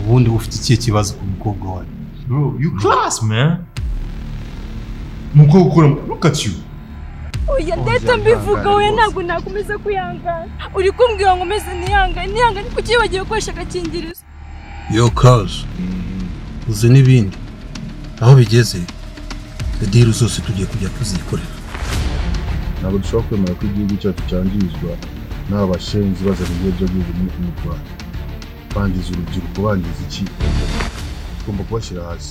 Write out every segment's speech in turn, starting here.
ubundi ufite ikihe kibazo ku mukobwa wawe? Bro, you class, man. Mukobwa, look at you. Oya ndeta mbivuga we ntabwo nakomeza kuyangana. Uri kumbwira ngo meze niyanga kuki bagiye gukoresha agakingirizo. Yo cause. Uze n'ibindi. Aho bigeze. Diru zose tugiye kujya tuzikorera. Ntabwo dushobora kwemera ko igihugu cyacu cyangizwa n'abashenzi bazana ibiyobyabwenge mu Rwanda. Bangiza urubyiruko, bangiza iki? Tugomba kubashyira hasi.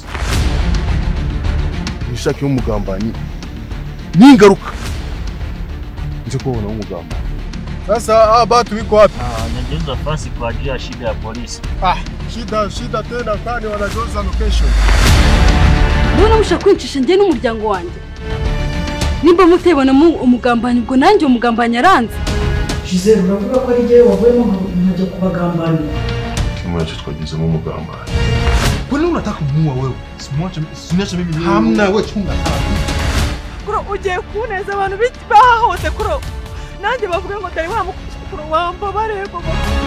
Ishaki y'umugambanyi ni ingaruka. Nje kubona umugambanyi. Sasa abatu biko wapi? Najenza fasi kwa ajili ya shida ya polisi. Shida tena kandi wanajoza location. Mbona mushaka kwicisha njye n'umuryango wanjye? Nimba mutebana umugambanyi ubwo nanjye umugambanyi aranze. Gisele uravuga ko ari jye wavuyemo nkajya kubagambana. Kimwe cyo twagize mu mugambanyi. Kwani unataka kumuua wewe? Siniacha mimi leo. Hamna wewe chunga. Kuro ugiye kuneza abantu bahose kuro. Nanjye bavuga ngo dai kuro wamba bareko.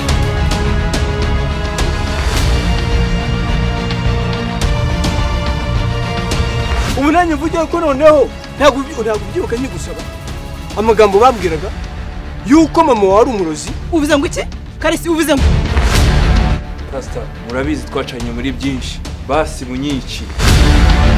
Umunanye mvugiye ko noneho ntabwo byuka nyigusaba. Amagambo babwiraga yuko mama wari umurozi. Uvuze ngo iki? Karisi uvuze ngo Pastor, murabizi twacanye muri byinshi. Basi munyici.